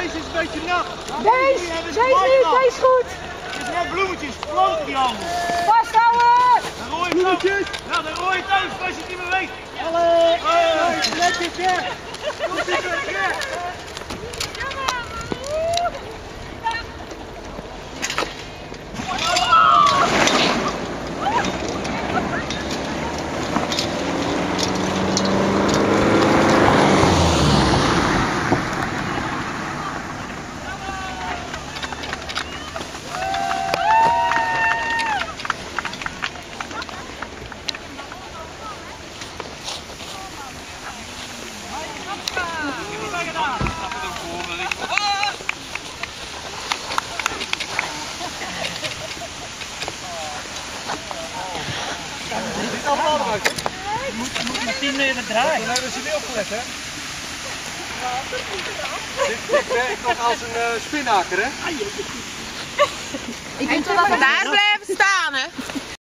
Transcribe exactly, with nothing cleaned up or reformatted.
deze is een beetje nat. Deze, deze niet, deze is goed. Het is net bloemetjes, planten die handel. Vasthouden! De rode bloemetjes. Ja, de rode thuis, als je het niet meer weet. Allee, netjes weg. Komt ie weg. Je moet, je moet met tien meter draaien. Dan hebben ze niet opgelet, hè? Dit, dit werkt nog als een uh, spinhaker, hè? Ik ben toch daar blijven staan, hè?